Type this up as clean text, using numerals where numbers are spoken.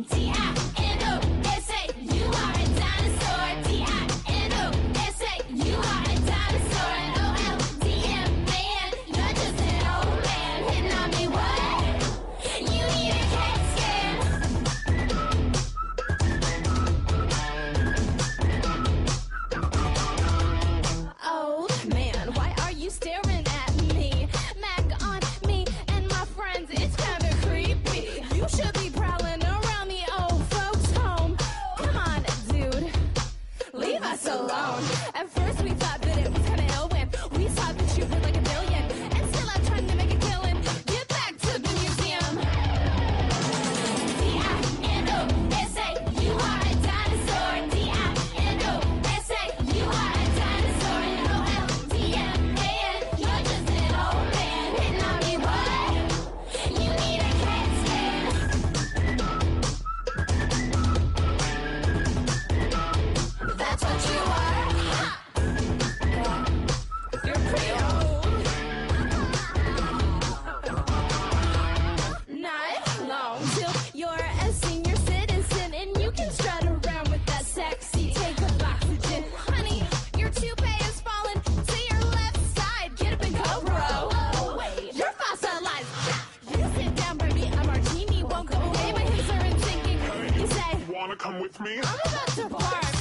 D-I-N-O-S-A, you are a dinosaur. D-I-N-O-S-A, you are a dinosaur. And O-L-D-M-A-N, you're just an old man hitting on me, what? You need a CAT scan. Old man, why are you staring at me? Mag on me and my friends, it's kinda creepy. You should be prowling around the old folks' home. Come on, dude, leave us alone. At first we thought that it was kinda ill when we saw that you were like a billion and still out trying to make a killing. Get back to the museum. D-I-N-O-S-A, you are a dinosaur. D-I-N-O-S-A, you are a dinosaur. And O-L-D-M-A-N, you're just an old man hitting on me, what? You need a CAT scan. That's what you are. Ha! You're pretty old. Not long till you're a senior citizen and you can strut around with that sexy take of oxygen. Honey, your toupee is falling to your left side. Get up and go, bro. Oh, wait, you're fossilized. You sit down, baby. A martini won't go away. My hips are in sinking. You say, Wanna come with me? I'm about to barf.